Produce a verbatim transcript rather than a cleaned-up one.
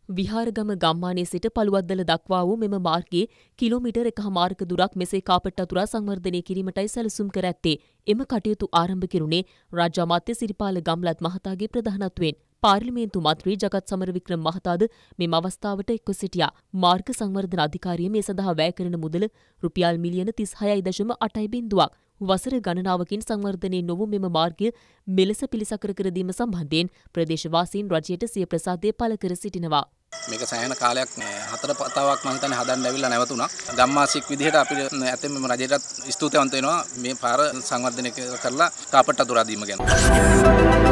විහාරගම ගම්මානයේ සිට පළුවද්දල දක්වා වූ මෙම මාර්ගයේ කිලෝමීටර් එකහමාරක දුරක් මෙසේ කාපට් අතුරා සංවර්ධනය කිරීමටයි සැලසුම් කර ඇත්තේ. එම කටයුතු ආරම්භ කෙරුණේ රාජ්‍ය අමාත්‍ය සිරිපාල ගම්ලත් මහතාගේ ප්‍රධානත්වයෙන්. පාර්ලිමේන්තු මන්ත්‍රී ජගත් සමරවික්‍රම මහතාද මෙම අවස්ථාවට එක්ව සිටියා. මාර්ග සංවර්ධන අධිකාරිය මේ සඳහා වැය කරන මුදල රුපියල් මිලියන තිස් හයයි දශම අටයි බිංදුවක්. වසර ගණනාවකින් සංවර්ධනය නොවූ මෙම මාර්ගය මෙලෙස පිළිසකර කර දීම සම්බන්ධයෙන් ප්‍රදේශවාසීන් රජයට සිය ප්‍රසාදය පළ කර සිටිනවා. මේක සෑහෙන කාලයක් හතර පතාවක් මම හිතන්නේ හදන්න ඇවිල්ලා නැවතුණා. ගම්මාසික් විදිහට අපිට ඇත්තෙන්ම රජයටත් ස්තුතිවන්ත වෙනවා මේ පාර සංවර්ධනය කරලා කාපට් අතුරා දීම ගැන.